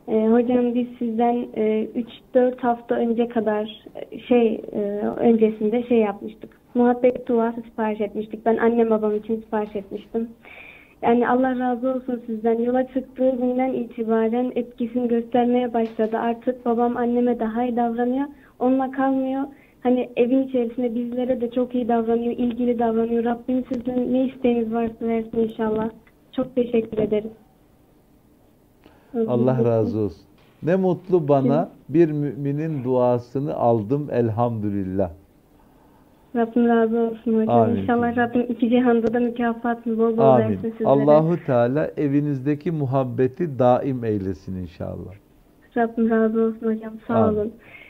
Hocam biz sizden 3-4 hafta önce kadar öncesinde yapmıştık. Muhabbet duası sipariş etmiştik. Ben annem babam için sipariş etmiştim. Yani Allah razı olsun sizden. Yola çıktığı günden itibaren etkisini göstermeye başladı. Artık babam anneme daha iyi davranıyor. Onunla kalmıyor. Hani evin içerisinde bizlere de çok iyi davranıyor, ilgili davranıyor. Rabbim sizden ne isteğiniz varsa versin inşallah. Çok teşekkür ederim. Allah razı olsun. Ne mutlu bana, bir müminin duasını aldım elhamdülillah. Rabbim razı olsun hocam. Amin. İnşallah Rabbim iki cihanda da mükafatını bol bol Amin. versin sizlere. Allahu Teala evinizdeki muhabbeti daim eylesin inşallah. Rabbim razı olsun hocam. Sağ Amin. olun.